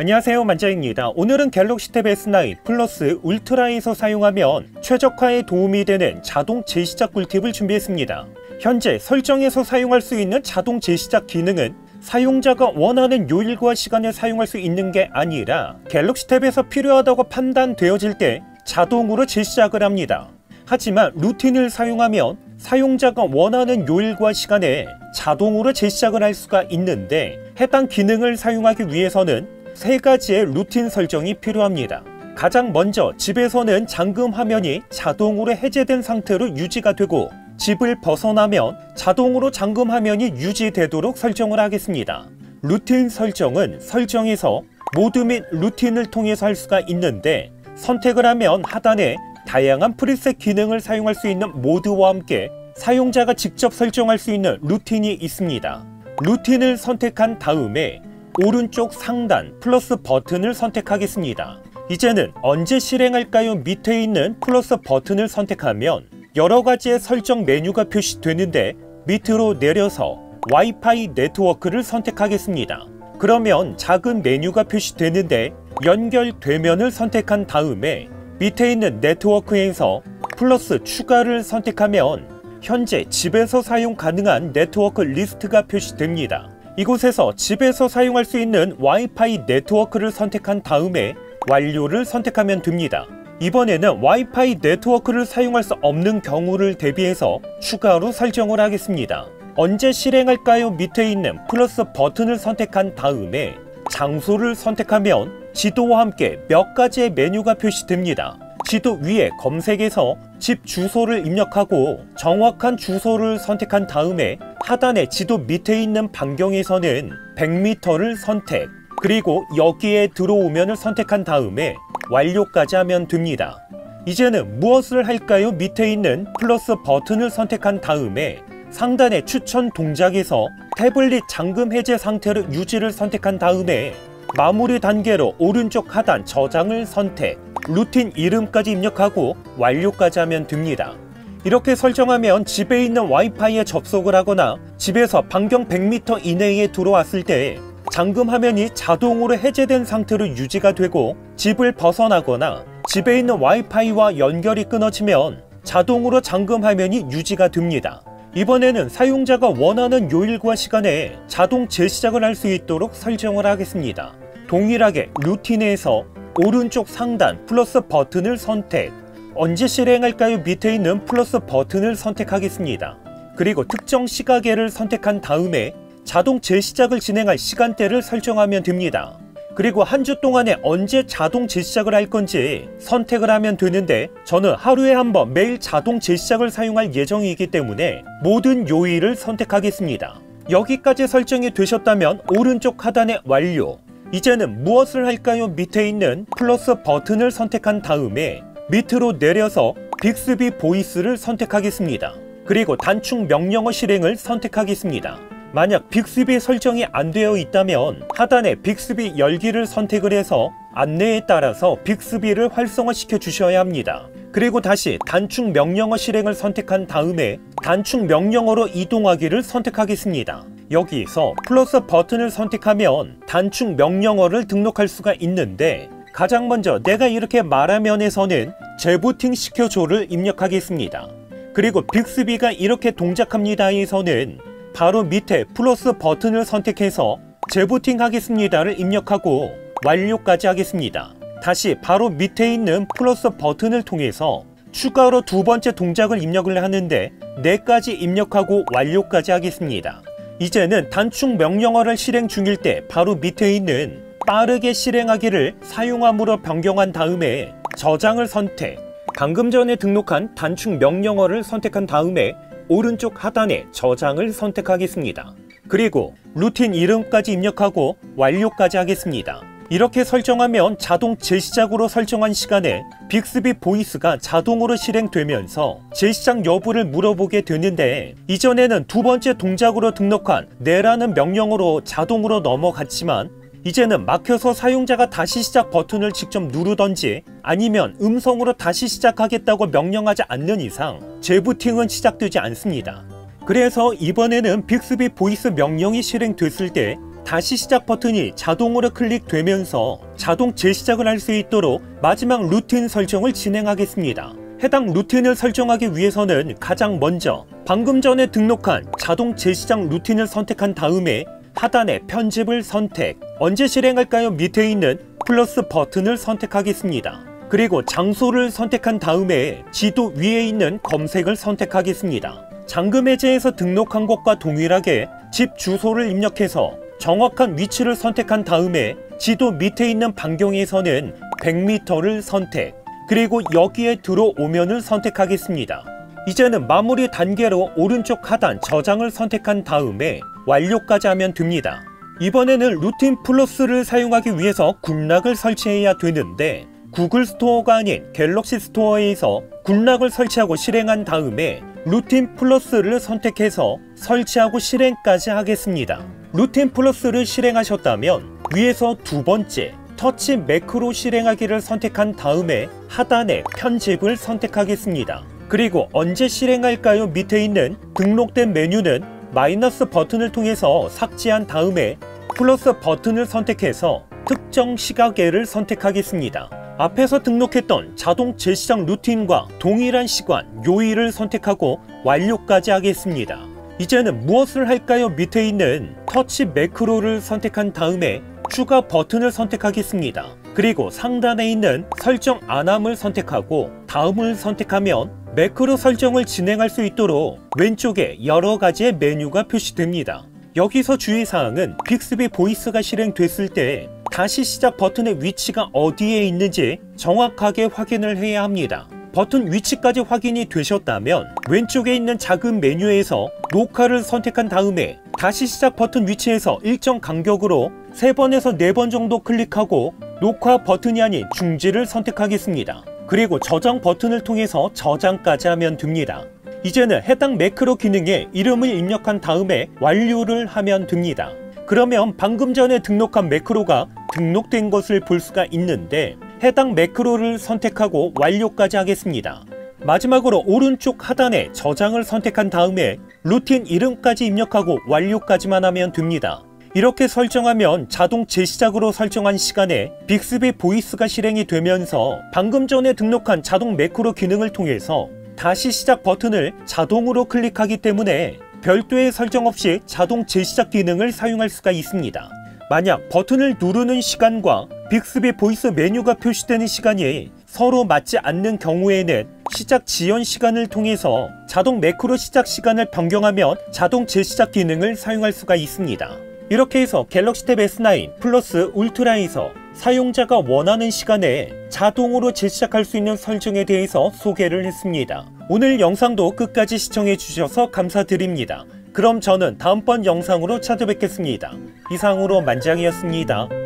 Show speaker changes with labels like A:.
A: 안녕하세요, 만자입니다. 오늘은 갤럭시 탭 S9 플러스 울트라에서 사용하면 최적화에 도움이 되는 자동 재시작 꿀팁을 준비했습니다. 현재 설정에서 사용할 수 있는 자동 재시작 기능은 사용자가 원하는 요일과 시간에 사용할 수 있는 게 아니라 갤럭시 탭에서 필요하다고 판단되어질 때 자동으로 재시작을 합니다. 하지만 루틴을 사용하면 사용자가 원하는 요일과 시간에 자동으로 재시작을 할 수가 있는데, 해당 기능을 사용하기 위해서는 세 가지의 루틴 설정이 필요합니다. 가장 먼저 집에서는 잠금 화면이 자동으로 해제된 상태로 유지가 되고, 집을 벗어나면 자동으로 잠금 화면이 유지되도록 설정을 하겠습니다. 루틴 설정은 설정에서 모드 및 루틴을 통해서 할 수가 있는데, 선택을 하면 하단에 다양한 프리셋 기능을 사용할 수 있는 모드와 함께 사용자가 직접 설정할 수 있는 루틴이 있습니다. 루틴을 선택한 다음에 오른쪽 상단 플러스 버튼을 선택하겠습니다. 이제는 언제 실행할까요? 밑에 있는 플러스 버튼을 선택하면 여러가지의 설정 메뉴가 표시되는데, 밑으로 내려서 와이파이 네트워크를 선택하겠습니다. 그러면 작은 메뉴가 표시되는데, 연결되면을 선택한 다음에 밑에 있는 네트워크에서 플러스 추가를 선택하면 현재 집에서 사용 가능한 네트워크 리스트가 표시됩니다. 이곳에서 집에서 사용할 수 있는 와이파이 네트워크를 선택한 다음에 완료를 선택하면 됩니다. 이번에는 와이파이 네트워크를 사용할 수 없는 경우를 대비해서 추가로 설정을 하겠습니다. 언제 실행할까요? 밑에 있는 플러스 버튼을 선택한 다음에 장소를 선택하면 지도와 함께 몇 가지의 메뉴가 표시됩니다. 지도 위에 검색에서 집 주소를 입력하고 정확한 주소를 선택한 다음에 하단에 지도 밑에 있는 반경에서는 100m를 선택, 그리고 여기에 들어오면을 선택한 다음에 완료까지 하면 됩니다. 이제는 무엇을 할까요? 밑에 있는 플러스 버튼을 선택한 다음에 상단의 추천 동작에서 태블릿 잠금 해제 상태로 유지를 선택한 다음에 마무리 단계로 오른쪽 하단 저장을 선택, 루틴 이름까지 입력하고 완료까지 하면 됩니다. 이렇게 설정하면 집에 있는 와이파이에 접속을 하거나 집에서 반경 100m 이내에 들어왔을 때 잠금 화면이 자동으로 해제된 상태로 유지가 되고, 집을 벗어나거나 집에 있는 와이파이와 연결이 끊어지면 자동으로 잠금 화면이 유지가 됩니다. 이번에는 사용자가 원하는 요일과 시간에 자동 재시작을 할 수 있도록 설정을 하겠습니다. 동일하게 루틴에서 오른쪽 상단 플러스 버튼을 선택, 언제 실행할까요? 밑에 있는 플러스 버튼을 선택하겠습니다. 그리고 특정 시각에를 선택한 다음에 자동 재시작을 진행할 시간대를 설정하면 됩니다. 그리고 한 주 동안에 언제 자동 재시작을 할 건지 선택을 하면 되는데, 저는 하루에 한 번 매일 자동 재시작을 사용할 예정이기 때문에 모든 요일을 선택하겠습니다. 여기까지 설정이 되셨다면 오른쪽 하단에 완료. 이제는 무엇을 할까요? 밑에 있는 플러스 버튼을 선택한 다음에 밑으로 내려서 빅스비 보이스를 선택하겠습니다. 그리고 단축 명령어 실행을 선택하겠습니다. 만약 빅스비 설정이 안 되어 있다면 하단에 빅스비 열기를 선택을 해서 안내에 따라서 빅스비를 활성화시켜 주셔야 합니다. 그리고 다시 단축 명령어 실행을 선택한 다음에 단축 명령어로 이동하기를 선택하겠습니다. 여기서 플러스 버튼을 선택하면 단축 명령어를 등록할 수가 있는데, 가장 먼저 내가 이렇게 말하면에서는 재부팅 시켜줘를 입력하겠습니다. 그리고 빅스비가 이렇게 동작합니다에서는 바로 밑에 플러스 버튼을 선택해서 재부팅 하겠습니다를 입력하고 완료까지 하겠습니다. 다시 바로 밑에 있는 플러스 버튼을 통해서 추가로 두 번째 동작을 입력을 하는데 4가지 입력하고 완료까지 하겠습니다. 이제는 단축 명령어를 실행 중일 때 바로 밑에 있는 빠르게 실행하기를 사용함으로 변경한 다음에 저장을 선택, 방금 전에 등록한 단축 명령어를 선택한 다음에 오른쪽 하단에 저장을 선택하겠습니다. 그리고 루틴 이름까지 입력하고 완료까지 하겠습니다. 이렇게 설정하면 자동 재시작으로 설정한 시간에 빅스비 보이스가 자동으로 실행되면서 재시작 여부를 물어보게 되는데, 이전에는 두 번째 동작으로 등록한 네라는 명령어로 자동으로 넘어갔지만 이제는 막혀서 사용자가 다시 시작 버튼을 직접 누르던지 아니면 음성으로 다시 시작하겠다고 명령하지 않는 이상 재부팅은 시작되지 않습니다. 그래서 이번에는 빅스비 보이스 명령이 실행됐을 때 다시 시작 버튼이 자동으로 클릭되면서 자동 재시작을 할 수 있도록 마지막 루틴 설정을 진행하겠습니다. 해당 루틴을 설정하기 위해서는 가장 먼저 방금 전에 등록한 자동 재시작 루틴을 선택한 다음에 하단에 편집을 선택, 언제 실행할까요? 밑에 있는 플러스 버튼을 선택하겠습니다. 그리고 장소를 선택한 다음에 지도 위에 있는 검색을 선택하겠습니다. 잠금 해제에서 등록한 것과 동일하게 집 주소를 입력해서 정확한 위치를 선택한 다음에 지도 밑에 있는 반경에서는 100m를 선택, 그리고 여기에 들어오면을 선택하겠습니다. 이제는 마무리 단계로 오른쪽 하단 저장을 선택한 다음에 완료까지 하면 됩니다. 이번에는 루틴 플러스를 사용하기 위해서 굿락을 설치해야 되는데 구글 스토어가 아닌 갤럭시 스토어에서 굿락을 설치하고 실행한 다음에 루틴 플러스를 선택해서 설치하고 실행까지 하겠습니다. 루틴 플러스를 실행하셨다면 위에서 두 번째 터치 매크로 실행하기를 선택한 다음에 하단에 편집을 선택하겠습니다. 그리고 언제 실행할까요? 밑에 있는 등록된 메뉴는 마이너스 버튼을 통해서 삭제한 다음에 플러스 버튼을 선택해서 특정 시각에를 선택하겠습니다. 앞에서 등록했던 자동 재시작 루틴과 동일한 시간, 요일을 선택하고 완료까지 하겠습니다. 이제는 무엇을 할까요? 밑에 있는 터치 매크로를 선택한 다음에 추가 버튼을 선택하겠습니다. 그리고 상단에 있는 설정 안함을 선택하고 다음을 선택하면 매크로 설정을 진행할 수 있도록 왼쪽에 여러 가지의 메뉴가 표시됩니다. 여기서 주의사항은 빅스비 보이스가 실행됐을 때 다시 시작 버튼의 위치가 어디에 있는지 정확하게 확인을 해야 합니다. 버튼 위치까지 확인이 되셨다면 왼쪽에 있는 작은 메뉴에서 녹화를 선택한 다음에 다시 시작 버튼 위치에서 일정 간격으로 3번에서 4번 정도 클릭하고 녹화 버튼이 아닌 중지를 선택하겠습니다. 그리고 저장 버튼을 통해서 저장까지 하면 됩니다. 이제는 해당 매크로 기능에 이름을 입력한 다음에 완료를 하면 됩니다. 그러면 방금 전에 등록한 매크로가 등록된 것을 볼 수가 있는데 해당 매크로를 선택하고 완료까지 하겠습니다. 마지막으로 오른쪽 하단에 저장을 선택한 다음에 루틴 이름까지 입력하고 완료까지만 하면 됩니다. 이렇게 설정하면 자동 재시작으로 설정한 시간에 빅스비 보이스가 실행이 되면서 방금 전에 등록한 자동 매크로 기능을 통해서 다시 시작 버튼을 자동으로 클릭하기 때문에 별도의 설정 없이 자동 재시작 기능을 사용할 수가 있습니다. 만약 버튼을 누르는 시간과 빅스비 보이스 메뉴가 표시되는 시간이 서로 맞지 않는 경우에는 시작 지연 시간을 통해서 자동 매크로 시작 시간을 변경하면 자동 재시작 기능을 사용할 수가 있습니다. 이렇게 해서 갤럭시 탭 S9 플러스 울트라에서 사용자가 원하는 시간에 자동으로 재시작할 수 있는 설정에 대해서 소개를 했습니다. 오늘 영상도 끝까지 시청해 주셔서 감사드립니다. 그럼 저는 다음번 영상으로 찾아뵙겠습니다. 이상으로 만장이었습니다.